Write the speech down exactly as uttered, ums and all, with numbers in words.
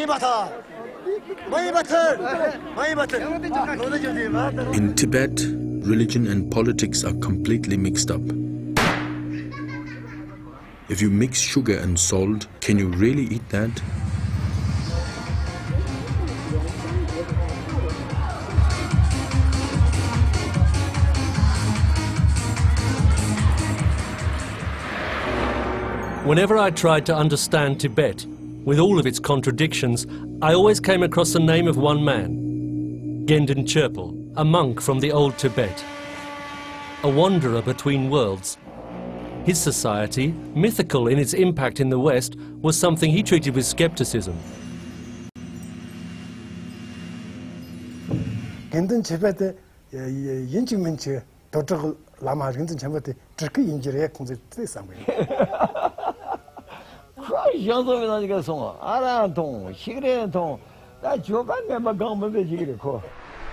In Tibet, religion and politics are completely mixed up. If you mix sugar and salt, can you really eat that? Whenever I tried to understand Tibet, with all of its contradictions, I always came across the name of one man, Gendun Choephel, a monk from the old Tibet, a wanderer between worlds. His society, mythical in its impact in the West, was something he treated with skepticism. Gendun Choephel yinching menche dotrol lama Gendun Choephel trike injire konze tsangwe. 정도면 아니겠어. 알아통, 시그레통, 나 조간 내가 강문에 지기를 거.